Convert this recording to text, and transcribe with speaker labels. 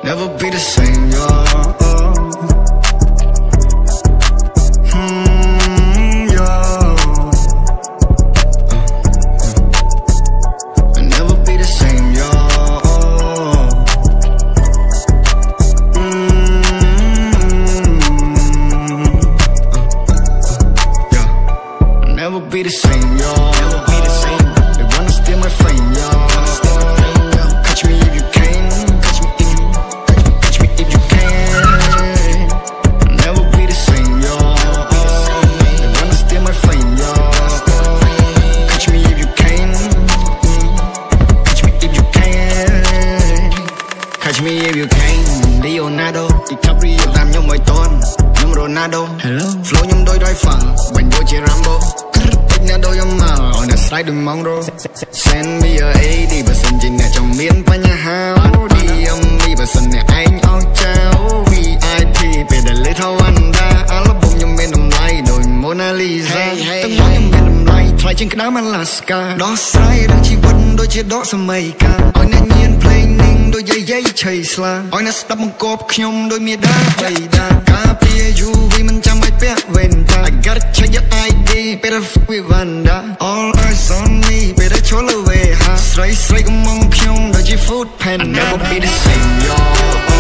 Speaker 1: never be the same, y'all. Be the same, y'all. Never be the same. They wanna steal my fame, y'all. Catch me if you can. Catch me if you. Catch me if you can. Never be the same, y'all. They wanna steal my fame, y'all. Catch me if you can. Catch me if you can. Catch me if you can. Leonardo, DiCaprio làm nhau mọi tuần. Nhưng Ronaldo, hello. Flow nhung đôi driver, bánh đôi chỉ Rambo. Đôi em màu, hỏi là slide đừng mong rồi. Send me a AD, bà sân trên nhà trong miền pa nhà hao. Đi âm đi bà sân nhà anh áo trao. VIP, về đây lấy thao ăn ra. Á là bông nhầm bên đồng lay, đôi Mona Lisa. Tất nói nhầm bên đồng lay, thay trên cái đám Alaska. Đó sai, đừng chỉ vấn, đôi chia đó sao mây ca. Hỏi nè nhiên playing, đôi dây dây chase sla. Hỏi nè stop một cốp nhom, đôi mía đá bầy đá. Cá bia dù vì mình chẳng phải bé về ta. I gotta check your ID, better fuck with Vanda. All eyes on me, better troll away, ha. Straight, straight, come on, kyung, đôi chỉ food pen. Never be the same, y'all.